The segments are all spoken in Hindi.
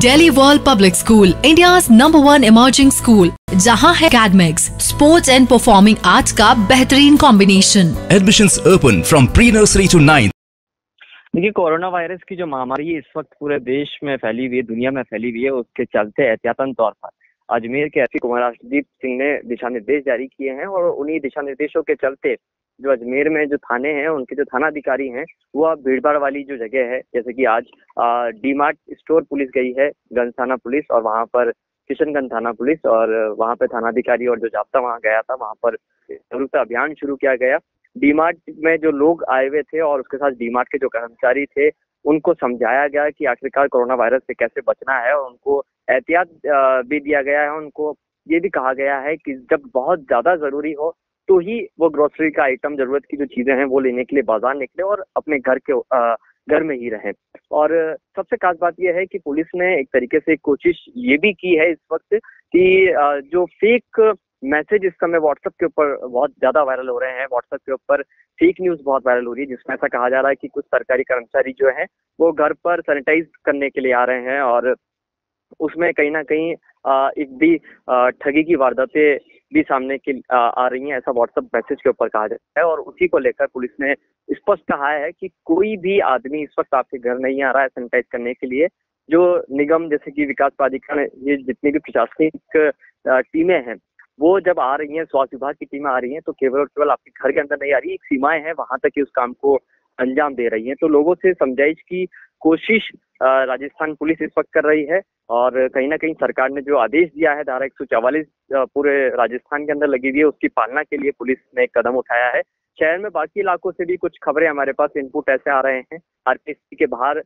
Delhi world public school, India's number 1 emerging school, जहां है academics, sports and performing arts का बेहतरीन combination. Admissions open from pre-nursery to 9th। देखिए, कोरोना वायरस की जो महामारी इस वक्त पूरे देश में फैली हुई है, दुनिया में फैली हुई है, उसके चलते एहतियातन तौर पर अजमेर के एसपी कुमार आशुदीप सिंह ने दिशा निर्देश जारी किए हैं और उन्हीं दिशा निर्देशों के चलते जो अजमेर में जो थाने हैं, उनके जो थानाधिकारी हैं, वो अब भीड़भाड़ वाली जो जगह है, जैसे कि आज डी-मार्ट स्टोर पुलिस गई है, गंज थाना पुलिस, और वहां पर किशनगंज थाना पुलिस, और वहां पर थानाधिकारी और जो जाब्ता वहां गया था, वहां पर जागरूकता अभियान शुरू किया गया। डी-मार्ट में जो लोग आए हुए थे और उसके साथ डी-मार्ट के जो कर्मचारी थे, उनको समझाया गया कि आखिरकार कोरोना वायरस से कैसे बचना है, और उनको एहतियात भी दिया गया है। उनको ये भी कहा गया है कि जब बहुत ज्यादा जरूरी हो तो ही वो ग्रोसरी का आइटम, जरूरत की जो चीजें हैं, वो लेने के लिए बाजार निकले और अपने घर में ही रहें। और सबसे खास बात यह है कि पुलिस ने एक तरीके से कोशिश ये भी की है इस वक्त कि जो फेक मैसेज इस समय व्हाट्सएप के ऊपर बहुत ज्यादा वायरल हो रहे हैं, व्हाट्सएप के ऊपर फेक न्यूज बहुत वायरल हो रही है, जिसमें ऐसा कहा जा रहा है कि कुछ सरकारी कर्मचारी जो है वो घर पर सैनिटाइज करने के लिए आ रहे हैं, और उसमें कहीं ना कहीं एक भी ठगी की वारदातें भी सामने की आ रही हैं, ऐसा व्हाट्सएप मैसेज के ऊपर कहा जाता है। और उसी को लेकर पुलिस ने स्पष्ट कहा है कि कोई भी आदमी इस वक्त आपके घर नहीं आ रहा है सैनिटाइज करने के लिए। जो निगम, जैसे कि विकास प्राधिकरण, ये जितनी भी प्रशासनिक टीमें हैं, वो जब आ रही हैं, स्वास्थ्य विभाग की टीमें आ रही हैं, तो केवल और केवल आपके घर के अंदर नहीं आ रही, एक सीमाएं हैं, वहां तक ही उस काम को अंजाम दे रही हैं। तो लोगों से समझाइश की कोशिश राजस्थान पुलिस इस वक्त कर रही है, और कहीं ना कहीं सरकार ने जो आदेश दिया है, धारा 144 पूरे राजस्थान के अंदर लगी हुई है, उसकी पालना के लिए पुलिस ने एक कदम उठाया है। शहर में बाकी इलाकों से भी कुछ खबरें हमारे पास इनपुट ऐसे आ रहे हैं। आरपीएससी के बाहर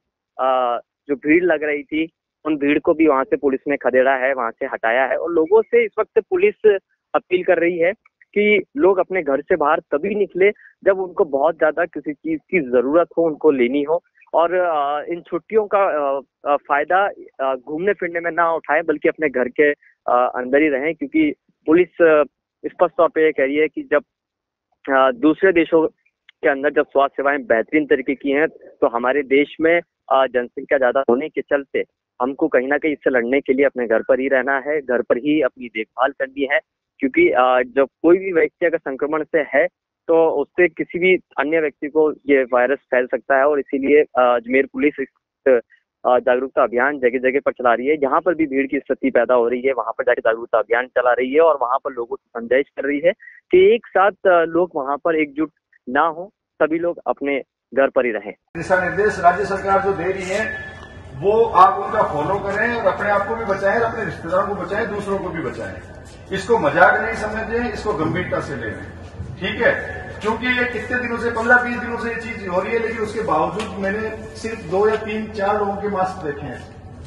जो भीड़ लग रही थी, उन भीड़ को भी वहां से पुलिस ने खदेड़ा है, वहां से हटाया है। और लोगों से इस वक्त पुलिस अपील कर रही है कि लोग अपने घर से बाहर तभी निकले जब उनको बहुत ज्यादा किसी चीज की जरूरत हो, उनको लेनी हो, और इन छुट्टियों का फायदा घूमने फिरने में ना उठाएं, बल्कि अपने घर के अंदर ही रहें। क्योंकि पुलिस स्पष्ट तौर पे ये कह रही है कि जब दूसरे देशों के अंदर जब स्वास्थ्य सेवाएं बेहतरीन तरीके की हैं, तो हमारे देश में जनसंख्या ज्यादा होने के चलते हमको कहीं ना कहीं इससे लड़ने के लिए अपने घर पर ही रहना है, घर पर ही अपनी देखभाल करनी है। क्योंकि जब कोई भी व्यक्ति अगर संक्रमण से है, तो उससे किसी भी अन्य व्यक्ति को ये वायरस फैल सकता है। और इसीलिए अजमेर पुलिस जागरूकता अभियान जगह जगह पर चला रही है। जहां पर भी भीड़ की स्थिति पैदा हो रही है, वहां पर जाकर जागरूकता अभियान चला रही है, और वहां पर लोगों को समझाइश कर रही है कि एक साथ लोग वहां पर एकजुट ना हो, सभी लोग अपने घर पर ही रहें। दिशा निर्देश राज्य सरकार जो दे रही है, वो आप उनका फॉलो करें और अपने आप को भी बचाएं, अपने रिश्तेदारों को बचाएं, दूसरों को भी बचाएं। इसको मजाक नहीं समझें, इसको गंभीरता से लें, ठीक है? क्योंकि ये कितने दिनों से, 15-20 दिनों से ये चीज हो रही है, लेकिन उसके बावजूद मैंने सिर्फ 2 या 3-4 लोगों के मास्क देखे हैं।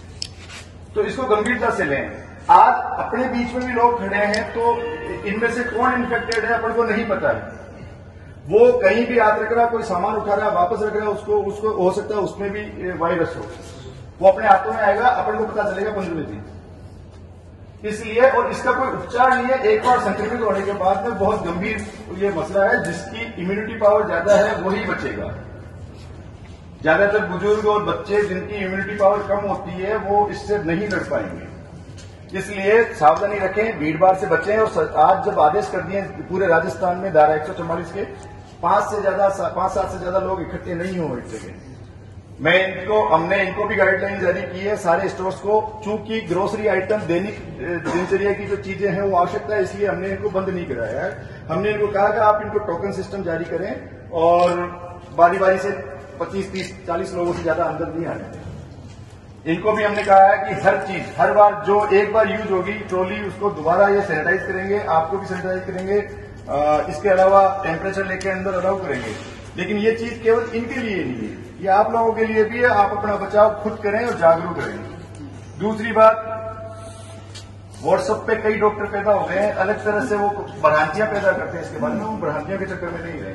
तो इसको गंभीरता से लें। आज अपने बीच में भी लोग खड़े हैं, तो इनमें से कौन इन्फेक्टेड है अपन को नहीं पता है। वो कहीं भी हाथ रख रहा, कोई सामान उठा रहा, वापस रख रहा, उसको हो सकता है उसमें भी वायरस हो, वो अपने हाथों में आएगा, अपन को पता चलेगा 15वें दिन। इसलिए, और इसका कोई उपचार नहीं है। एक बार संक्रमित होने के बाद में बहुत गंभीर ये मसला है। जिसकी इम्यूनिटी पावर ज्यादा है वही बचेगा। ज्यादातर बुजुर्ग और बच्चे जिनकी इम्यूनिटी पावर कम होती है, वो इससे नहीं लड़ पाएंगे। इसलिए सावधानी रखें, भीड़ भाड़ से बचें। और आज जब आदेश कर दिए पूरे राजस्थान में धारा 144 के, 5-7 से ज्यादा लोग इकट्ठे नहीं हो एक जगह। हमने इनको भी गाइडलाइन जारी की है सारे स्टोर्स को। चूंकि ग्रोसरी आइटम, दैनिक दिनचर्या की जो चीजें हैं वो आवश्यकता है, इसलिए हमने इनको बंद नहीं कराया है। हमने इनको कहा कि आप इनको टोकन सिस्टम जारी करें और बारी बारी से 25-30-40 लोगों से ज्यादा अंदर नहीं आने दें। इनको भी हमने कहा है कि हर चीज, हर बार जो एक बार यूज होगी ट्रॉली, उसको दोबारा ये सैनिटाइज करेंगे, आपको भी सैनिटाइज करेंगे। इसके अलावा टेम्परेचर लेके अंदर अलाउ करेंगे। लेकिन ये चीज केवल इनके लिए नहीं है, ये आप लोगों के लिए भी है। आप अपना बचाव खुद करें और जागरूक रहें। दूसरी बात, व्हाट्सएप पे कई डॉक्टर पैदा हो गए हैं, अलग तरह से वो भ्रांतियां पैदा करते हैं। इसके बाद में वो भ्रांतियों के चक्कर में नहीं रहे।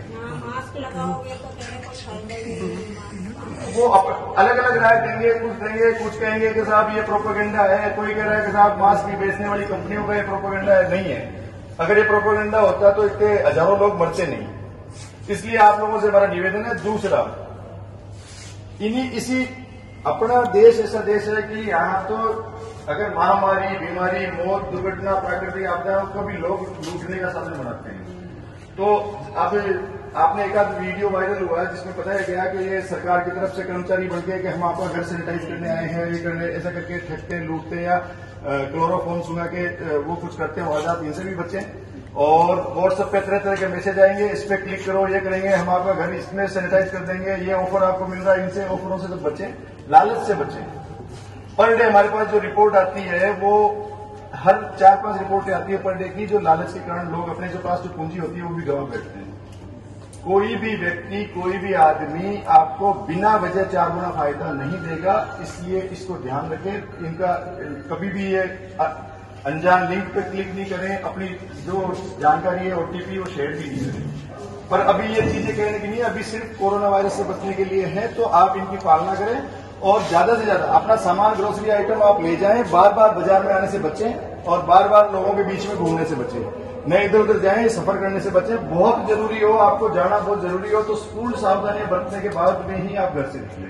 वो अलग अलग राय देंगे, कुछ कहेंगे कि साहब ये प्रोपेगेंडा है, कोई कह रहा है कि साहब मास्क भी बेचने वाली कंपनियों का ये प्रोपेगेंडा है। नहीं है। अगर ये प्रोपेगेंडा होता तो इतने हजारों लोग मरते नहीं। इसलिए आप लोगों से हमारा निवेदन है। दूसरा, इसी अपना देश ऐसा देश है कि यहाँ तो अगर महामारी, बीमारी, मौत, दुर्घटना, प्राकृतिक आपदा को भी लोग लूटने का साधन बनाते हैं। तो अब आपने एक आध वीडियो वायरल हुआ है जिसमें बताया गया कि ये सरकार की तरफ से कर्मचारी बन गए कि हम आपका घर सैनिटाइज करने आए हैं, ये करने, ऐसा करके ठगते, लूटते या क्लोरोफॉर्म सुना के वो कुछ करते हैं वारदात, इनसे भी बचें। और व्हाट्सएप पे तरह तरह के मैसेज आएंगे, इस पे क्लिक करो, ये करेंगे, हम आपका घर इसमें सैनिटाइज कर देंगे, ये ऑफर आपको मिल रहा है, इनसे ऑफरों से तो बचें, लालच से बचें। पर डे हमारे पास जो रिपोर्ट आती है वो हर 4-5 रिपोर्टें आती है पर डे की, जो लालच के कारण लोग अपने जो पास जो पूंजी होती है वो भी गंवा बैठते हैं। कोई भी व्यक्ति, कोई भी आदमी आपको बिना वजह 4 गुना फायदा नहीं देगा, इसलिए इसको ध्यान रखें। इनका कभी भी ये अनजान लिंक पे क्लिक नहीं करें, अपनी जो जानकारी है ओटीपी वो शेयर भी नहीं करें। पर अभी ये चीजें कहने की नहीं, अभी सिर्फ कोरोना वायरस से बचने के लिए है, तो आप इनकी पालना करें और ज्यादा से ज्यादा अपना सामान, ग्रोसरी आइटम आप ले जाएं, बार बार बाजार में आने से बचें और बार बार लोगों के बीच में घूमने से बचें, न इधर उधर जाएं, सफर करने से बचें। बहुत जरूरी हो, आपको जाना बहुत जरूरी हो तो पूर्ण सावधानियां बरतने के बाद में ही आप घर से निकलें।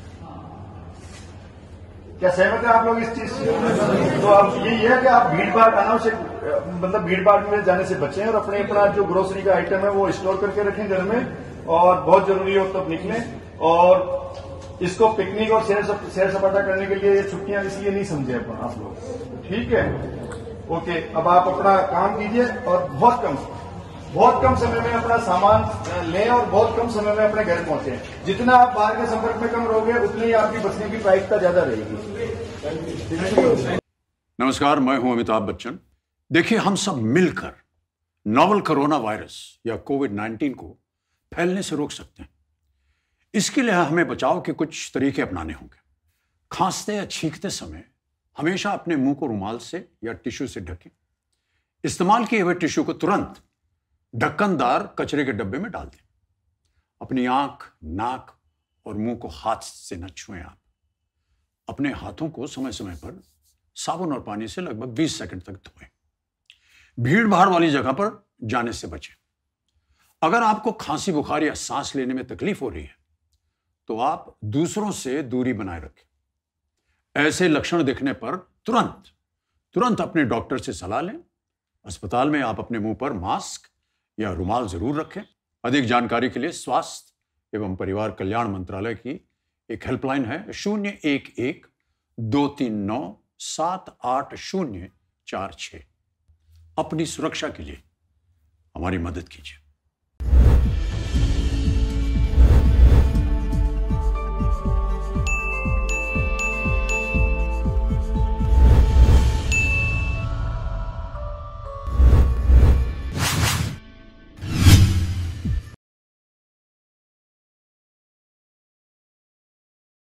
क्या सहमत है आप लोग इस चीज से? तो अब यही है कि आप भीड़ भाड़ अनावश्यक, मतलब भीड़ भाड़ में जाने से बचें और अपना जो ग्रोसरी का आइटम है वो स्टोर करके रखें घर में, और बहुत जरूरी हो तब निकलें। और इसको पिकनिक और सैर सपाटा करने के लिए ये छुट्टियां इसलिए नहीं समझे आप लोग, ठीक है? ओके, अब आप अपना काम कीजिए और बहुत कम समय में अपना सामान लें और बहुत कम समय में अपने घर पहुंचे। जितना आप बाहर के संपर्क में कम रहोगे उतनी आपकी बचने की प्रायिकता ज्यादा रहेगी। नमस्कार, मैं हूं अमिताभ बच्चन। देखिए, हम सब मिलकर नोवल कोरोना वायरस या कोविड-19 को फैलने से रोक सकते हैं। इसके लिए हमें बचाव के कुछ तरीके अपनाने होंगे। खांसते या छींकते समय हमेशा अपने मुंह को रुमाल से या टिश्यू से ढकें। इस्तेमाल किए हुए टिश्यू को तुरंत ढक्कनदार कचरे के डब्बे में डाल दें। अपनी आंख, नाक और मुंह को हाथ से न छुएं। आप अपने हाथों को समय समय पर साबुन और पानी से लगभग 20 सेकंड तक धोएं। भीड़ भाड़ वाली जगह पर जाने से बचें। अगर आपको खांसी, बुखार या सांस लेने में तकलीफ हो रही है तो आप दूसरों से दूरी बनाए रखें। ऐसे लक्षण दिखने पर तुरंत अपने डॉक्टर से सलाह लें। अस्पताल में आप अपने मुंह पर मास्क या रुमाल जरूर रखें। अधिक जानकारी के लिए स्वास्थ्य एवं परिवार कल्याण मंत्रालय की एक हेल्पलाइन है 011-239-78046। अपनी सुरक्षा के लिए हमारी मदद कीजिए।